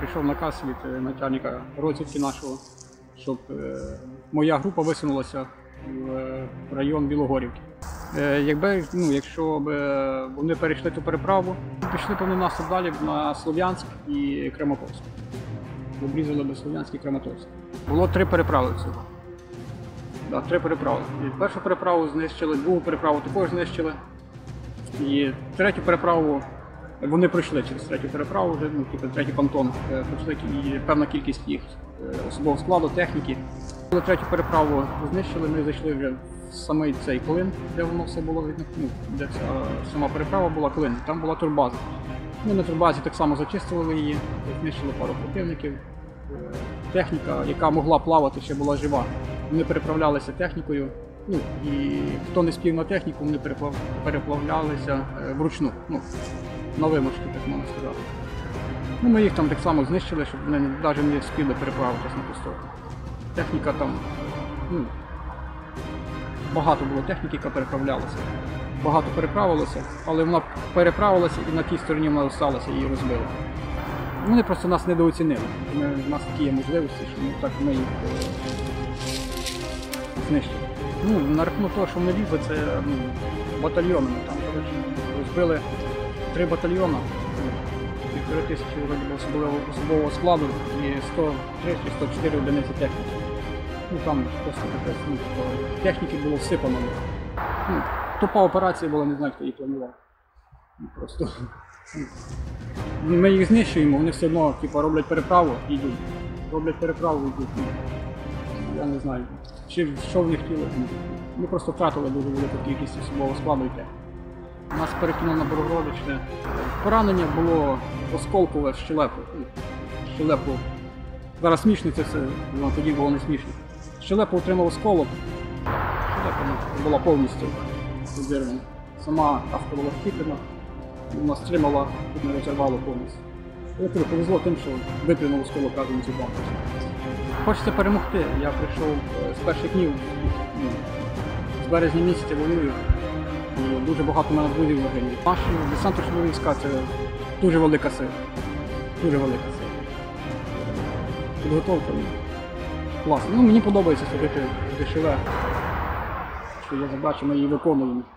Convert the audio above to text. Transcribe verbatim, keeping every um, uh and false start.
прийшов наказ від начальника розвідки нашого, щоб моя група висунулася в район Білогорівки. Якби, ну, якщо б вони перейшли ту переправу, пішли б вони нас далі на Слов'янськ і Краматорськ. Обрізали б Слов'янськ і Краматорськ. Було три переправи всього. Да, три переправи. І першу переправу знищили, другу переправу також знищили. І третю переправу вони пройшли через третю переправу, вже, ну, типу, третій понтон, пройшли і певна кількість їх особового складу, техніки. Коли третю переправу знищили, ми зайшли вже в самий цей клин, де воно все було, ну, де ця сама переправа була клин, там була турбаза. Ми на турбазі так само зачистили її, знищили пару противників. Техніка, яка могла плавати, ще була жива. Вони переправлялися технікою, ну, і хто не спів на техніку, вони переплавлялися вручну, ну, на вимушки, так можна сказати. Ну, ми їх там так само знищили, щоб вони навіть не спіли переправитися на ту сторону. Техніка там, ну, багато було техніки, яка переправлялася. Багато переправилося, але вона переправилася і на тій стороні вона залишилася і її розбили. Вони просто нас недооцінили. Ми, у нас такі є можливості, що ми, так, ми їх е, знищили. Ну, на рахунок того, що вони лізли, це, ну, батальйонами. Там, коротше, розбили три батальйони, півтори тисячі особового, особового складу і сто три чи сто чотири одиниці техніки. Ну, там просто таке, ну, техніки було всипано. Ну, тупа операція була, не знаю, хто її планував. Ну, просто ми їх знищуємо, вони все одно, типу, роблять переправу і йдуть. Роблять переправу і йдуть. Я не знаю, чи що в них хотіли. Ми просто втратили дуже велику кількість особового складу і те. Нас перекинули на Богородичне. Поранення було осколкове в щелепу. Щелепу. Зараз смішно це все, але тоді було не смішно. Щелепу отримав осколок. Щелепа була повністю розірвана. Сама авто була вхіплена. Вона стримала, тут не розірвало повністю. Я кажу, повезло тим, що виплюнув осколок разом з зубами. Хочеться перемогти. Я прийшов з перших днів, ну, з березня місяця воюю. І дуже багато в мене друзів загинули. Наші десантно-штурмові війська – це дуже велика сила. Дуже велика сила. Підготовка класна. Ну, мені подобається ходити в ДШВ, що я задачу, ми її виконуємо.